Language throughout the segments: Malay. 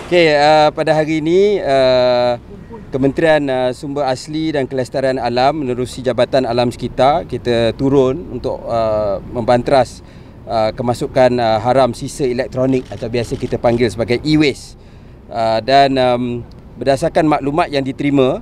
Okey, pada hari ini Kementerian Sumber Asli dan Kelestarian Alam menerusi Jabatan Alam Sekitar, kita turun untuk membanteras kemasukan haram sisa elektronik atau biasa kita panggil sebagai e-waste. Dan berdasarkan maklumat yang diterima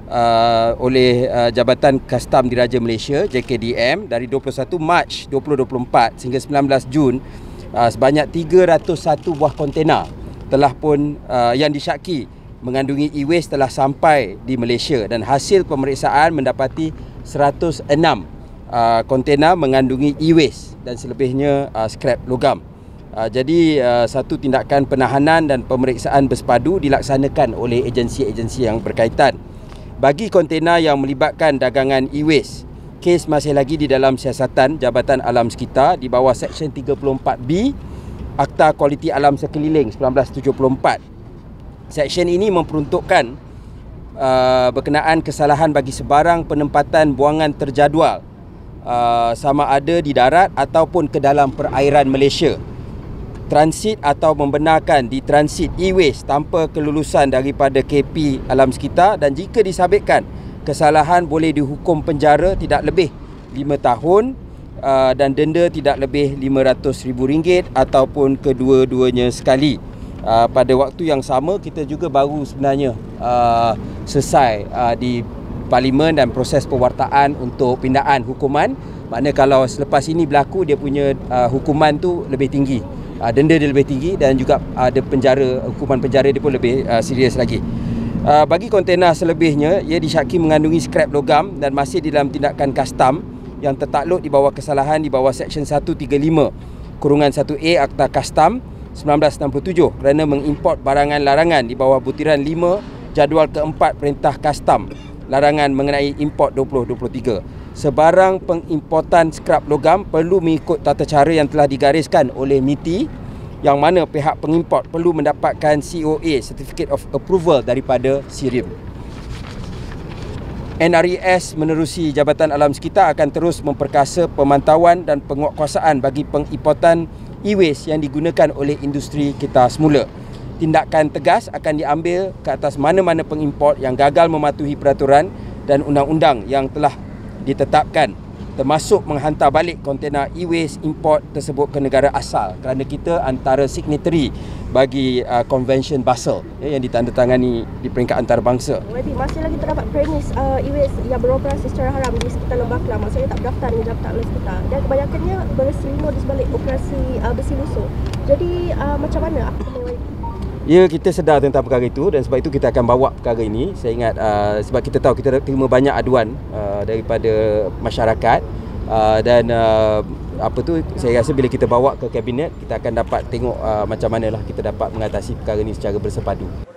oleh Jabatan Kastam Diraja Malaysia JKDM dari 21 Mac 2024 sehingga 19 Jun, sebanyak 301 buah kontena telah pun yang disyaki mengandungi e-waste telah sampai di Malaysia, dan hasil pemeriksaan mendapati 106 kontena mengandungi e-waste dan selebihnya skrap logam. Jadi satu tindakan penahanan dan pemeriksaan bersepadu dilaksanakan oleh agensi-agensi yang berkaitan. Bagi kontena yang melibatkan dagangan e-waste, kes masih lagi di dalam siasatan Jabatan Alam Sekitar di bawah Seksyen 34B Akta Kualiti Alam Sekeliling 1974. Seksyen ini memperuntukkan berkenaan kesalahan bagi sebarang penempatan buangan terjadual sama ada di darat ataupun ke dalam perairan Malaysia, transit atau membenarkan di transit e-waste tanpa kelulusan daripada KP Alam Sekitar, dan jika disabitkan kesalahan boleh dihukum penjara tidak lebih 5 tahun dan denda tidak lebih RM500,000 ataupun kedua-duanya sekali. Pada waktu yang sama, kita juga baru sebenarnya selesai di Parlimen dan proses pewartaan untuk pindaan hukuman. Maknanya kalau selepas ini berlaku, dia punya hukuman tu lebih tinggi, denda dia lebih tinggi, dan juga ada hukuman penjara dia pun lebih serius lagi. Bagi kontena selebihnya, ia disyaki mengandungi skrap logam dan masih di dalam tindakan kastam yang tertakluk di bawah kesalahan di bawah Seksyen 135/1A Akta Kastam 1967 kerana mengimport barangan larangan di bawah butiran 5 jadual keempat Perintah Kastam larangan mengenai import 2023. Sebarang pengimportan skrap logam perlu mengikut tata cara yang telah digariskan oleh MITI, yang mana pihak pengimport perlu mendapatkan COA Certificate of Approval daripada SIRIM. NRES menerusi Jabatan Alam Sekitar akan terus memperkasa pemantauan dan penguatkuasaan bagi pengimportan e-waste yang digunakan oleh industri kita semula. Tindakan tegas akan diambil ke atas mana-mana pengimport yang gagal mematuhi peraturan dan undang-undang yang telah ditetapkan, termasuk menghantar balik kontena e-waste import tersebut ke negara asal, kerana kita antara signatory bagi Convention Basel yang ditandatangani di peringkat antarabangsa. Jadi masih lagi terdapat premis e-waste yang beroperasi secara haram di sekitar Lembah Kelang, maksudnya tak berdaftar di Jabatan Alam Sekitar, dan kebanyakannya berselumur di sebalik operasi besi lusuh. Jadi macam mana Ya, kita sedar tentang perkara itu, dan sebab itu kita akan bawa perkara ini. Saya ingat sebab kita tahu kita terima banyak aduan daripada masyarakat, dan saya rasa bila kita bawa ke kabinet, kita akan dapat tengok macam manalah kita dapat mengatasi perkara ini secara bersepadu.